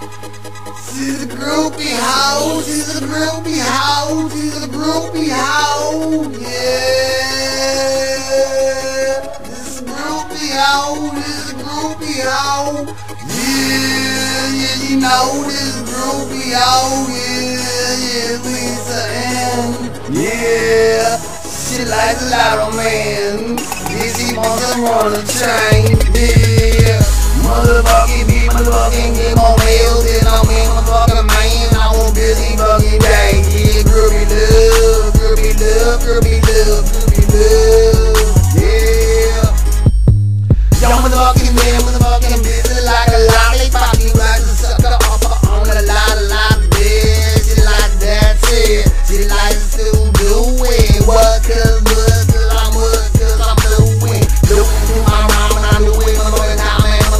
She's a groupie hoe, she's a groupie hoe, she's a groupie hoe, yeah. This is a groupie hoe, this is a groupie hoe, yeah, you know this is a groupie hoe, yeah, Lisa Ann, yeah. She likes a lot of men, yeah, she wants to run a train, yeah. Motherfucking beat, motherfucking get more meals than I'm in motherfucking man. I want busy fucking day. Yeah, groupie love, groupie love, groupie love, groupie love. Yeah. Young motherfucking man, motherfucking busy like a lollipop. You like to suck her off on a lot of bed. She like that shit. She likes to do it. What? Cause I'm what? Cause I'm doing. Doing to my mom and I'm doing motherfucking time.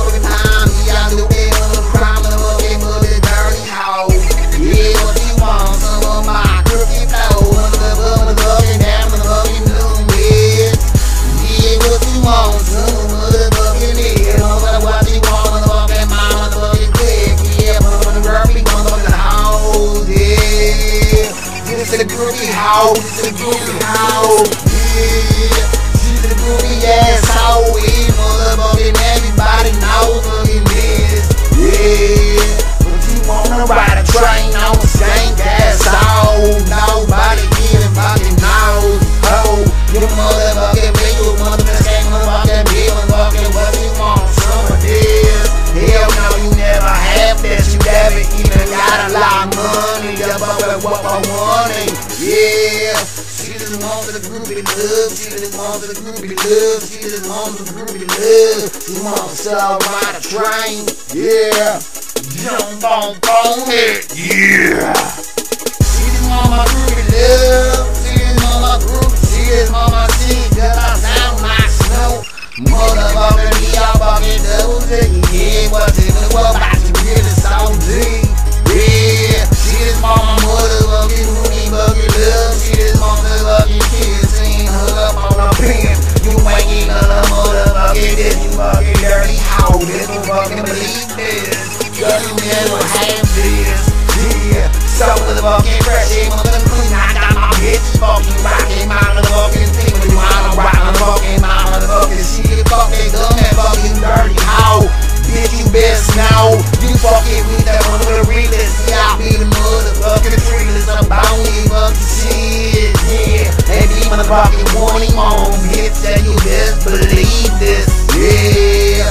She's a groupie hoe, she's a groupie hoe, yeah. She's a groupie ass hoe, we motherfucking everybody knows fucking this, yeah. But you wanna ride a train on a stank ass hoe, nobody even fucking knows, ho. You motherfucking big, you motherfucking big, motherfucking what you want, some of this. Hell no, you never have that, you never even got a lot of money, you fucking what I wanted. Yeah, she just wants the groupie love, she just wants the groupie love, she just wants the groupie love, she wants to ride a train, yeah, jump on it, yeah. She just wants my groupie love, she just wants my groupie, she just wants my shit, cause I sound like snow. Motherfucking me, I fucking double ticket, yeah, what's in the world, about to get it so deep, yeah. She just wants my motherfucking groupie fucking love, she just wants the fucking kids seeing her up on a pen. You ain't even a motherfucking this, you fucking dirty hoe, this you fucking believe this, cause you never have this, yeah. So motherfucking fresh, she motherfucking clean, I got my bitch fucking rockin', my motherfucking thing, when you wanna rock motherfucking, my motherfucking shit, fucking dumb and fucking dirty hoe. Bitch, you best know, you fucking with that motherfucking realest, yeah, I be the motherfucking realest, I'm bounty fucking shit, yeah. And these motherfucking warning on, bitch, that you best believe this, yeah.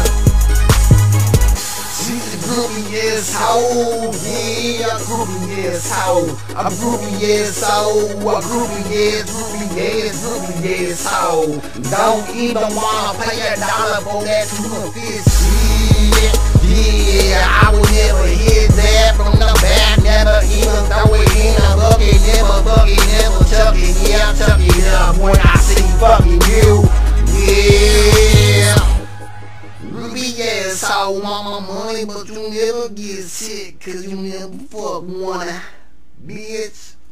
She's a groupie ass hoe, yeah, a groupie ass hoe, a groupie ass hoe, a groupie ass hoe. Don't even wanna pay $1 for that $250 shit. Yeah, I would never hit that from the back, never even throw it in a bucket, never chuck it, yeah, chuck it up when I see fucking you, yeah. Groupie ass hoe want my money, but you never get shit, cause you never fuck one, bitch.